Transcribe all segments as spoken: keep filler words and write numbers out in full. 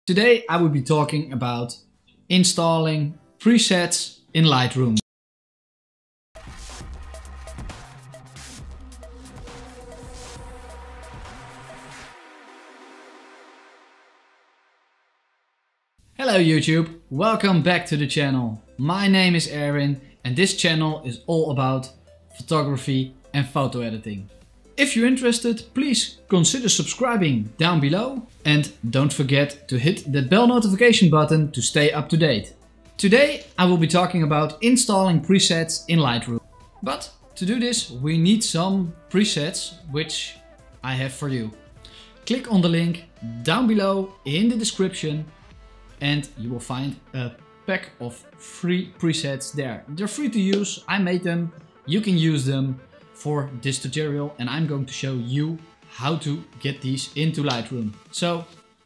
Today I will be talking about installing presets in Lightroom. Hello YouTube, welcome back to the channel. My name is Erwin and this channel is all about photography and photo editing. If you're interested, please consider subscribing down below and don't forget to hit the bell notification button to stay up to date. Today I will be talking about installing presets in Lightroom. But to do this we need some presets which I have for you. Click on the link down below in the description and you will find a pack of free presets there. They're free to use, I made them, you can use them for this tutorial and I'm going to show you how to get these into Lightroom. So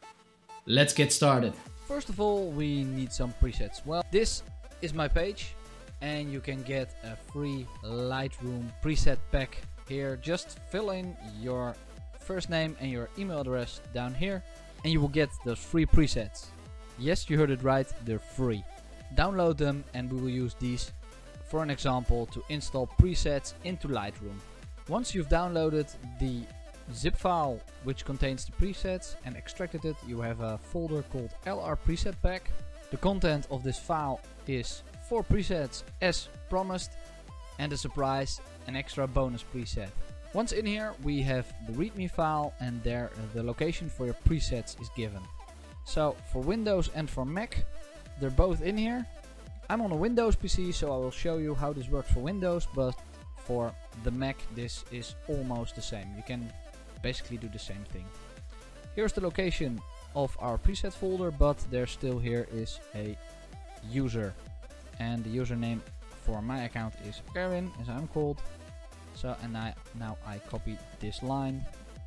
let's get started. First of all, we need some presets. Well, this is my page and you can get a free Lightroom preset pack here. Just fill in your first name and your email address down here and you will get those free presets. Yes, you heard it right, they're free. Download them and we will use these for an example to install presets into Lightroom. Once you've downloaded the zip file which contains the presets and extracted it, you have a folder called L R Preset Pack. The content of this file is four presets as promised and a surprise, an extra bonus preset. Once in here we have the readme file and there uh, the location for your presets is given. So for Windows and for Mac they're both in here. I'm on a Windows P C, so I will show you how this works for Windows, but for the Mac this is almost the same. You can basically do the same thing. Here's the location of our preset folder, but there still here is a user. And the username for my account is Erwin, as I'm called. So and I, now I copy this line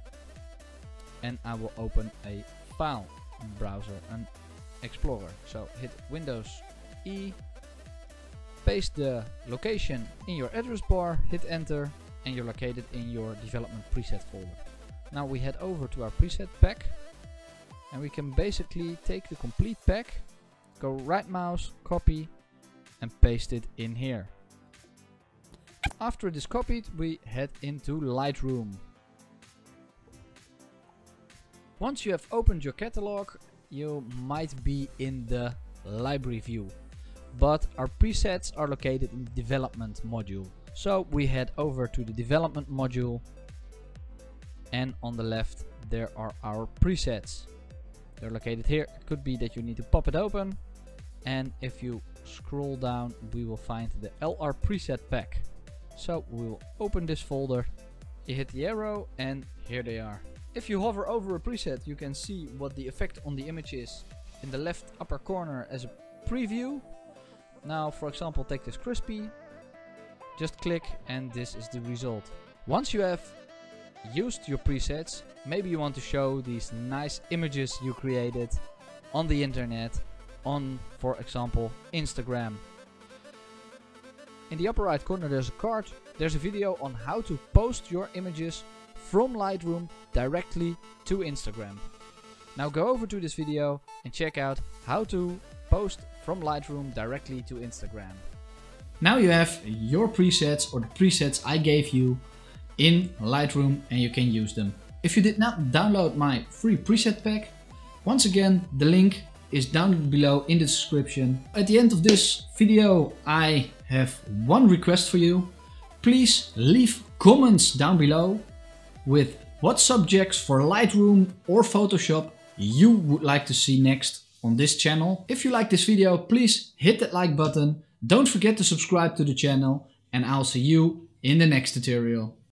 and I will open a file browser, an Explorer. So hit Windows E, paste the location in your address bar, hit enter and you're located in your development preset folder. Now we head over to our preset pack and we can basically take the complete pack, go right mouse, copy and paste it in here. After it is copied we head into Lightroom. Once you have opened your catalog you might be in the library view, but our presets are located in the development module. So we head over to the development module and on the left there are our presets. They're located here. It could be that you need to pop it open and if you scroll down we will find the L R Preset Pack. So we will open this folder, you hit the arrow and here they are. If you hover over a preset you can see what the effect on the image is in the left upper corner as a preview. Now for example take this crispy, just click and this is the result. Once you have used your presets, maybe you want to show these nice images you created on the internet on, for example, Instagram. In the upper right corner there's a card, there's a video on how to post your images from Lightroom directly to Instagram. Now go over to this video and check out how to post from Lightroom directly to Instagram. Now you have your presets or the presets I gave you in Lightroom and you can use them. If you did not download my free preset pack, once again the link is down below in the description. At the end of this video I have one request for you. Please leave comments down below with what subjects for Lightroom or Photoshop you would like to see next on this channel. If you like this video, please hit that like button. Don't forget to subscribe to the channel and I'll see you in the next tutorial.